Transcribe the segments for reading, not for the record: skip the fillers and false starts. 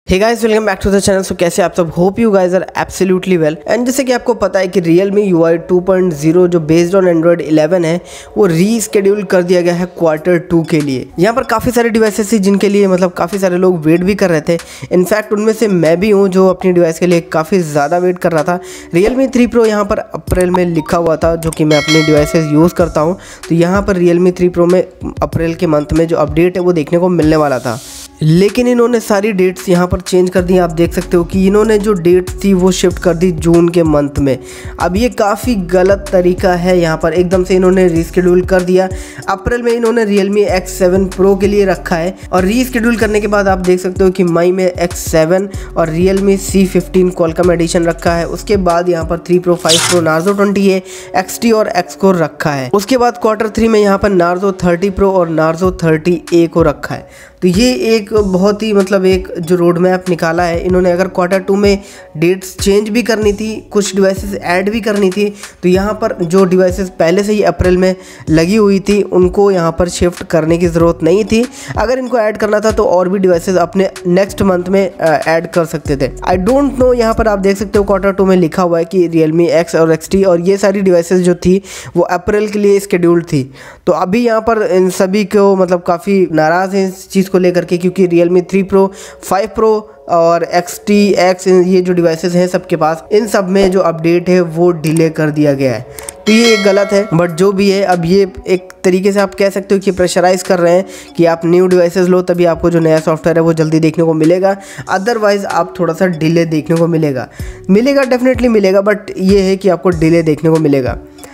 Hey guys, welcome back to the channel. So कैसे आप सब? Hope you guys are absolutely well. And जैसे कि आपको पता है कि Realme UI 2.0 जो बेस्ड ऑन Android 11 है वो रीस्केड्यूल कर दिया गया है Q2 के लिए। यहाँ पर काफ़ी सारे डिवाइसेस थी जिनके लिए काफ़ी सारे लोग वेट भी कर रहे थे। इनफैक्ट उनमें से मैं भी हूँ जो अपनी डिवाइस के लिए काफ़ी ज़्यादा वेट कर रहा था। Realme 3 Pro यहाँ पर अप्रैल में लिखा हुआ था, जो कि मैं अपनी डिवाइसेस यूज़ करता हूँ। तो यहाँ पर Realme 3 Pro में अप्रैल के मंथ में जो अपडेट है वो देखने को मिलने वाला था, लेकिन इन्होंने सारी डेट्स यहाँ पर चेंज कर दी। आप देख सकते हो कि इन्होंने जो डेट्स थी वो शिफ्ट कर दी जून के मंथ में। अब ये काफ़ी गलत तरीका है। यहाँ पर एकदम से इन्होंने रीस्केड्यूल कर दिया। अप्रैल में इन्होंने Realme X7 Pro के लिए रखा है और रीस्केड्यूल करने के बाद आप देख सकते हो कि मई में X7 और Realme C15 Qualcomm एडिशन रखा है। उसके बाद यहाँ पर 3 Pro 5 Pro Narzo 20A XT और X-Core रखा है। उसके बाद Q3 में यहाँ पर Narzo 30 Pro और Narzo 30A को रखा है। तो ये एक बहुत ही एक जो रोड मैप निकाला है इन्होंने। अगर Q2 में डेट्स चेंज भी करनी थी, कुछ डिवाइसेस ऐड भी करनी थी, तो यहाँ पर जो डिवाइसेस पहले से ही अप्रैल में लगी हुई थी उनको यहाँ पर शिफ्ट करने की ज़रूरत नहीं थी। अगर इनको ऐड करना था तो और भी डिवाइसेस अपने नेक्स्ट मंथ में ऐड कर सकते थे। आई डोंट नो, यहाँ पर आप देख सकते हो Q2 में लिखा हुआ है कि Realme X और XT और ये सारी डिवाइसेस जो थी वो अप्रैल के लिए स्केड्यूल्ड थी। तो अभी यहाँ पर इन सभी को काफ़ी नाराज़ हैं इस चीज़ को लेकर के, क्योंकि Realme 3 Pro 5 Pro और XT X ये जो डिवाइसेस हैं सबके पास, इन सब में जो अपडेट है वो डिले कर दिया गया है। तो ये गलत है, बट जो भी है अब ये एक तरीके से आप कह सकते हो कि प्रेशराइज कर रहे हैं कि आप न्यू डिवाइसेस लो तभी आपको जो नया सॉफ्टवेयर है वो जल्दी देखने को मिलेगा। अदरवाइज़ आप थोड़ा सा डिले देखने को मिलेगा डेफिनेटली मिलेगा, बट ये है कि आपको डिले देखने को मिलेगा।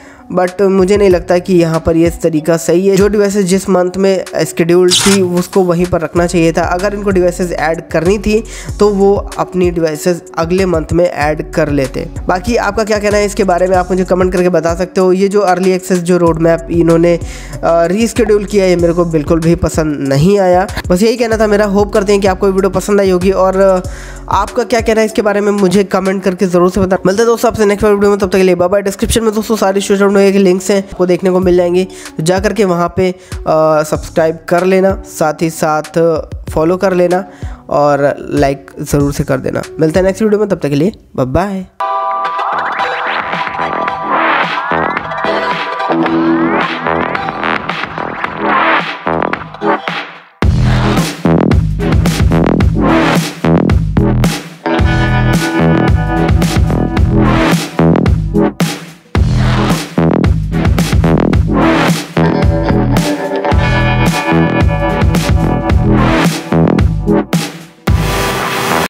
बट मुझे नहीं लगता कि यहाँ पर ये तरीका सही है। जो डिवाइसेस जिस मंथ में स्केड्यूल्ड थी उसको वहीं पर रखना चाहिए था। अगर इनको डिवाइसेस ऐड करनी थी तो वो अपनी डिवाइसेस अगले मंथ में ऐड कर लेते। बाकी आपका क्या कहना है इसके बारे में आप मुझे कमेंट करके बता सकते हो। ये जो अर्ली एक्सेस जो रोड मैप इन्होंने रीस्केड्यूल किया है मेरे को बिल्कुल भी पसंद नहीं आया। बस यही कहना था मेरा। होप करते हैं कि आपको वीडियो पसंद आई होगी और आपका क्या कहना है इसके बारे में मुझे कमेंट करके ज़रूर से बता। मिलते हैं दोस्तों आपसे नेक्स्ट वीडियो में, तब तक के लिए बाय बाय। डिस्क्रिप्शन में दोस्तों सारी सोशल मीडिया के लिंक्स हैं वो देखने को मिल जाएंगे, तो जा करके वहाँ पे सब्सक्राइब कर लेना, साथ ही साथ फॉलो कर लेना और लाइक ज़रूर से कर देना। मिलते हैं नेक्स्ट वीडियो में, तब तक के लिए बाय बाय।